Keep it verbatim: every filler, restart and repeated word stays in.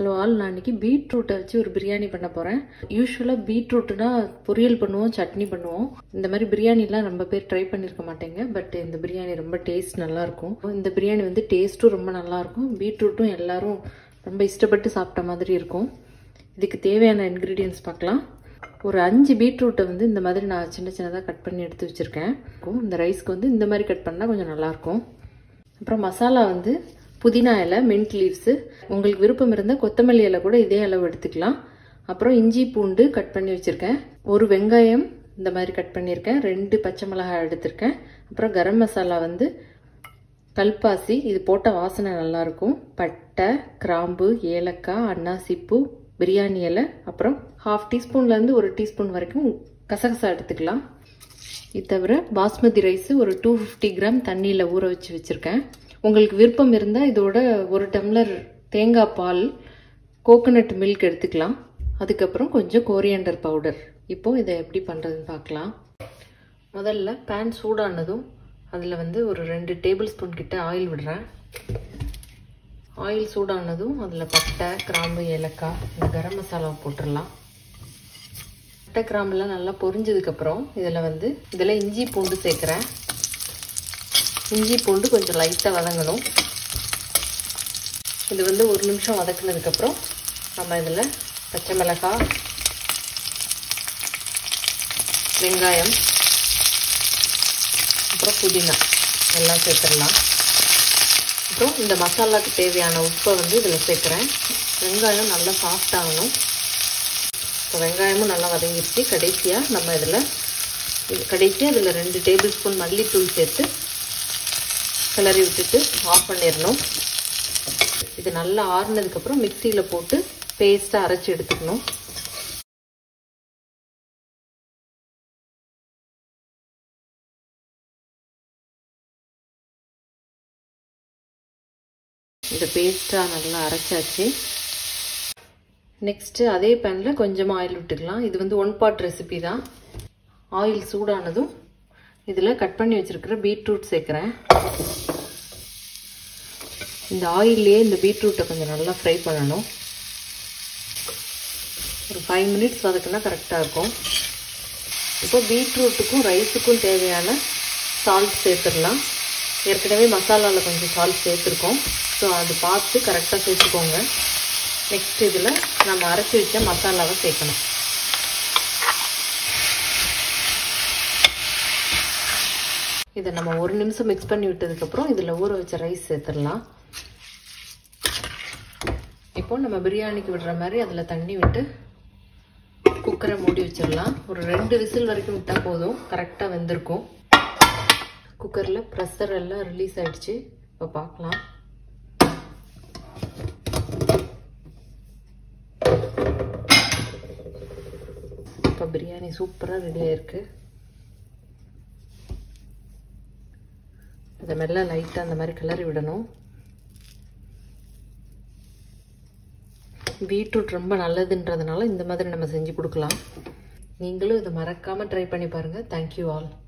Hello all, நான் இன்னைக்கு பீட்ரூட்டை வச்சு ஒரு பிரியாணி பண்ண போகிறேன். யூஸ்வலாக பீட்ரூட்னா பொரியல் பண்ணுவோம், சட்னி பண்ணுவோம். இந்த மாதிரி பிரியாணிலாம் ரொம்ப பேர் ட்ரை பண்ணியிருக்க மாட்டேங்க. பட் இந்த பிரியாணி ரொம்ப டேஸ்ட் நல்லாயிருக்கும். இந்த பிரியாணி வந்து டேஸ்ட்டும் ரொம்ப நல்லாயிருக்கும். பீட்ரூட்டும் எல்லாரும் ரொம்ப இஷ்டப்பட்டு சாப்பிட்ட மாதிரி இருக்கும். இதுக்கு தேவையான இன்க்ரீடியன்ட்ஸ் பார்க்கலாம். ஒரு அஞ்சு பீட்ரூட்டை வந்து இந்த மாதிரி நான் சின்ன சின்னதாக கட் பண்ணி எடுத்து வச்சுருக்கேன். இந்த ரைஸ்க்கு வந்து இந்த மாதிரி கட் பண்ணால் கொஞ்சம் நல்லாயிருக்கும். அப்புறம் மசாலா வந்து புதினா இலை, மின்ட் லீவ்ஸு, உங்களுக்கு விருப்பம் இருந்தால் கொத்தமல்லி இலை கூட இதே அளவு எடுத்துக்கலாம். அப்புறம் இஞ்சி பூண்டு கட் பண்ணி வச்சுருக்கேன். ஒரு வெங்காயம் இந்த மாதிரி கட் பண்ணியிருக்கேன். ரெண்டு பச்சை மிளகாய் எடுத்திருக்கேன். அப்புறம் கரம் மசாலா வந்து கல்பாசி, இது போட்ட வாசனை நல்லாயிருக்கும். பட்டை, கிராம்பு, ஏலக்காய், அன்னாசிப்பூ, பிரியாணி இலை, அப்புறம் ஹாஃப் டீஸ்பூன்லேருந்து ஒரு டீஸ்பூன் வரைக்கும் கசகசா எடுத்துக்கலாம். இது தவிர பாஸ்மதி ரைஸு ஒரு டூ ஃபிஃப்டி கிராம் தண்ணியில் ஊற வச்சு வச்சுருக்கேன். உங்களுக்கு விருப்பம் இருந்தால் இதோட ஒரு டம்ளர் தேங்காய் பால், கோகோனட் மில்க் எடுத்துக்கலாம். அதுக்கப்புறம் கொஞ்சம் கோரியண்டர் பவுடர். இப்போது இதை எப்படி பண்ணுறதுன்னு பார்க்கலாம். முதல்ல பேன் சூடானதும் அதில் வந்து ஒரு ரெண்டு டேபிள் ஸ்பூன் கிட்ட ஆயில் விடுறேன். ஆயில் சூடானதும் அதில் பட்டை, கிராம்பு, ஏலக்காய், இந்த கரம் மசாலாவை போட்டுடலாம். பட்டை கிராம்புலாம் நல்லா பொரிஞ்சதுக்கப்புறம் இதில் வந்து இதில் இஞ்சி பூண்டு சேர்க்குறேன். இஞ்சி பூண்டு கொஞ்சம் லைட்டாக வதங்கணும். இது வந்து ஒரு நிமிஷம் வதக்குனதுக்கப்புறம் நம்ம இதில் பச்சை மிளகாய், வெங்காயம், அப்புறம் புதினா எல்லாம் சேர்த்துடலாம். அப்புறம் இந்த மசாலாவுக்கு தேவையான உப்பை வந்து இதில் சேர்க்குறேன். வெங்காயம் நல்லா சாஃப்ட் ஆகணும். இப்போ வெங்காயமும் நல்லா வதங்கிடுச்சு. கடைசியாக நம்ம இதில் இது கடைசியாக இதில் ரெண்டு டேபிள் ஸ்பூன் மல்லித்தூள் சேர்த்து கிளறி விட்டுட்டு ஆஃப் பண்ணிடணும். இது நல்லா ஆறுனதுக்கப்புறம் மிக்சியில் போட்டு பேஸ்ட்டாக அரைச்சி எடுத்துக்கணும். இந்த பேஸ்ட்டாக நல்லா அரைச்சாச்சு. நெக்ஸ்ட்டு அதே பேனில் கொஞ்சமாக ஆயில் விட்டுக்கலாம். இது வந்து ஒன் பாட் ரெசிபி தான். ஆயில் சூடானதும் இதில் கட் பண்ணி வச்சுருக்கிற பீட்ரூட் சேர்க்குறேன். இந்த ஆயிலே இந்த பீட்ரூட்டை கொஞ்சம் நல்லா ஃப்ரை பண்ணணும். ஒரு ஃபைவ் மினிட்ஸ் வதக்குனா கரெக்டாக இருக்கும். இப்போ பீட்ரூட்டுக்கும் ரைஸுக்கும் தேவையான சால்ட் சேர்த்துடலாம். ஏற்கனவே மசாலாவில் கொஞ்சம் சால்ட் சேர்த்துருக்கோம். ஸோ அது பார்த்து கரெக்டாக சேர்த்துக்கோங்க. நெக்ஸ்ட் இதில் நம்ம அரைச்சி வச்ச மசாலாவை சேர்க்கணும். இதை நம்ம ஒரு நிமிஷம் மிக்ஸ் பண்ணி விட்டதுக்கப்புறம் இதில் ஊற வச்ச ரைஸ் சேர்த்துடலாம். இப்போ நம்ம பிரியாணிக்கு விடுற மாதிரி அதில் தண்ணி விட்டு குக்கரை மூடி வச்சிடலாம். ஒரு ரெண்டு விசில் வரைக்கும் விட்டால் போதும், கரெக்டாக வெந்திருக்கும். குக்கரில் ப்ரெஷர் எல்லாம் ரிலீஸ் ஆகிடுச்சு. இப்போ பார்க்கலாம். இப்போ பிரியாணி சூப்பராக ரெடி ஆயிருக்கு. இதை மெல்ல லைட்டாக அந்த மாதிரி கிளறி விடணும். பீட்ரூட் ரொம்ப நல்லதுன்றதுனால இந்த மாதிரி நம்ம செஞ்சு கொடுக்கலாம். நீங்களும் இதை மறக்காமல் ட்ரை பண்ணி பாருங்கள். Thank you all.